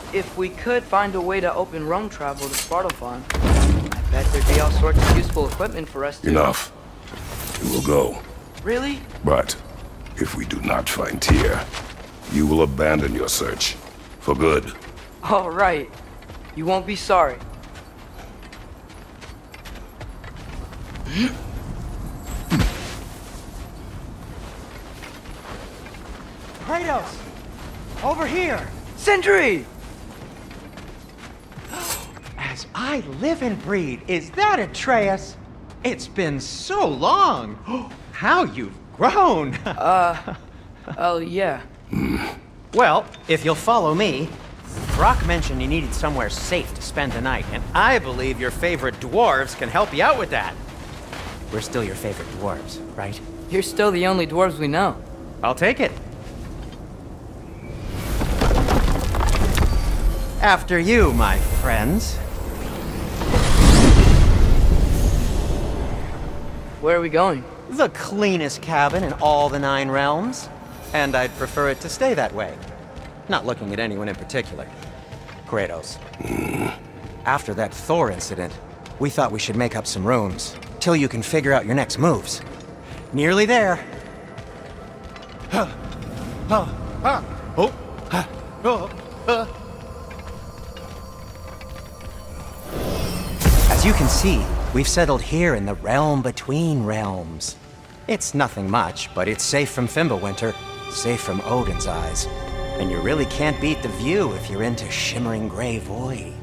if we could find a way to open roam travel to Svartalfheim, I bet there'd be all sorts of useful equipment for us to... Enough. We will go. Really? But if we do not find Tyr, you will abandon your search. For good. All right. You won't be sorry. Kratos! Over here! Sentry! As I live and breathe, is that Atreus? It's been so long! How you've grown! Oh, yeah. Well, if you'll follow me, Brock mentioned you needed somewhere safe to spend the night, and I believe your favorite dwarves can help you out with that. We're still your favorite dwarves, right? You're still the only dwarves we know. I'll take it. After you, my friends. Where are we going? The cleanest cabin in all the 9 realms. And I'd prefer it to stay that way. Not looking at anyone in particular. Kratos. After that Thor incident, we thought we should make up some rooms, till you can figure out your next moves. Nearly there. As you can see, we've settled here in the realm between realms. It's nothing much, but it's safe from Fimbulwinter, safe from Odin's eyes. And you really can't beat the view if you're into shimmering gray voids.